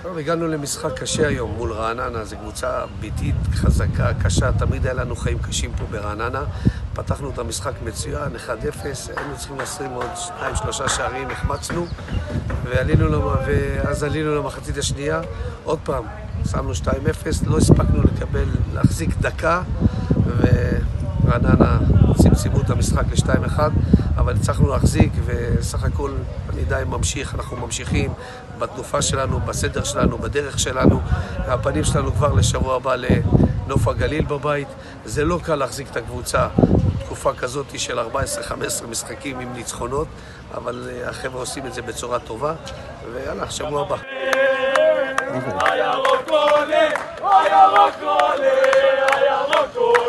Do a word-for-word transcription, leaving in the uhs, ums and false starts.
טוב, הגענו למשחק קשה היום מול רעננה, זו קבוצה ביתית חזקה, קשה, תמיד היה לנו חיים קשים פה ברעננה. פתחנו את המשחק מצוין, אחד אפס, היינו צריכים לשים עוד שתיים, שלושה שערים, החמצנו, ועלינו למ... ואז עלינו למחצית השנייה, עוד פעם, שמנו שתיים אפס, לא הספקנו לקבל, להחזיק דקה, ורעננה צמצמו את המשחק ל-שתיים אחד, אבל הצלחנו להחזיק, וסך הכל אני די ממשיך, אנחנו ממשיכים בתנופה שלנו, בסדר שלנו, בדרך שלנו. הפנים שלנו כבר לשבוע הבא לנוף הגליל בבית. זה לא קל להחזיק את הקבוצה תקופה כזאת של ארבע עשרה חמש עשרה משחקים עם ניצחונות, אבל החבר'ה עושים את זה בצורה טובה, ויאללה, שבוע הבא. הירוק עולה, הירוק עולה, הירוק עולה